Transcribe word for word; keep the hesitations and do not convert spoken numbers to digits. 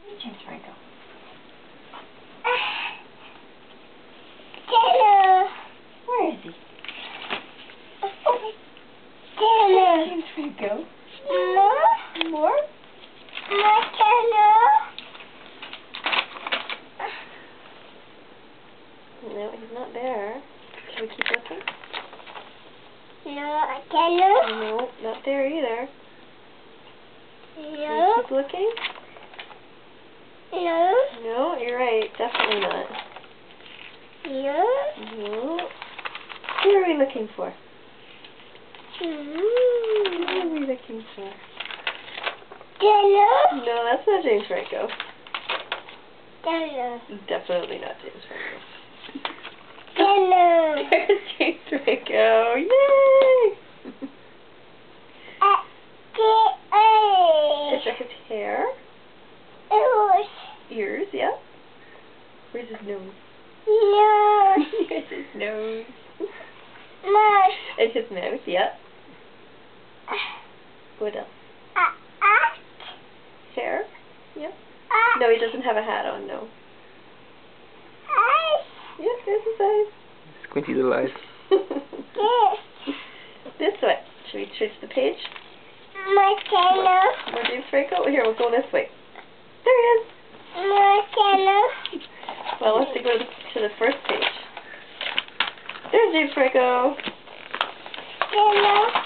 James Franco. Taylor. Where is he? Oh, Taylor. James Franco. No. More? No, Taylor. No, he's not there. Should we keep looking? No, Taylor. No, not there either. Should No. we keep looking? No. No, you're right. Definitely not. No. No. Who are we looking for? Who are Mm. we looking for? Taylor. No, that's not James Franco. Taylor. Definitely not James Franco. Taylor. There's James Franco. Yay! Is that his hair? Ears, yeah. Where's his nose? Here's his nose. And his mouth, yeah. What else? Hair? Yeah. No, he doesn't have a hat on, no. Yeah, there's his eyes. Squinty little eyes. This way. Should we switch the page? My Taylor. More James Franco? Here, we'll go this way. There he is. My Taylor. Well, let's go to the, to the first page. There's James Franco. Taylor.